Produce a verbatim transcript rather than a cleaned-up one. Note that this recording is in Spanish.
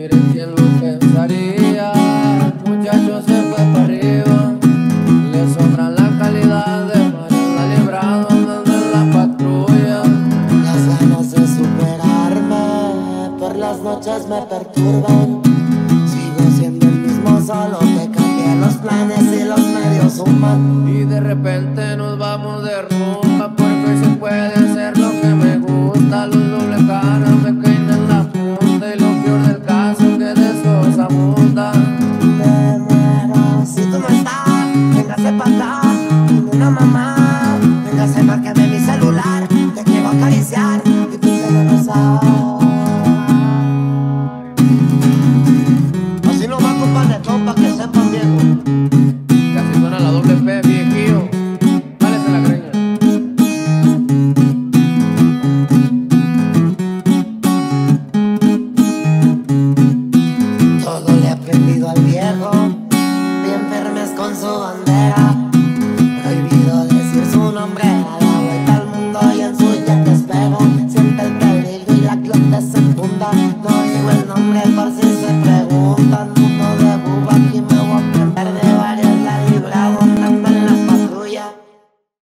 Miren quién lo pensaría, el muchacho se fue para arriba. Le sobra la calidad de Mario Librado andando en la patrulla. Las ganas de superarme por las noches me perturban. Sigo siendo el mismo, solo que cambié los planes y los medios suman. Y de repente nos vamos de rumba, porque hoy se puede hacer lo que me gusta. Los doble caras me caen en la punta, y lo peor del caso que de eso se abunda. Me muero si tú no estás, véngase pa' acá, dime una mamá. Véngase, márcame mi celular, te quiero acariciar y tú te lo besar. Así no va con panetón pa' que sepan viejo. Casi suena la doble P, viejillo. Dálese la greña. Todo le he aprendido al viejo, bien firmes con su bandera.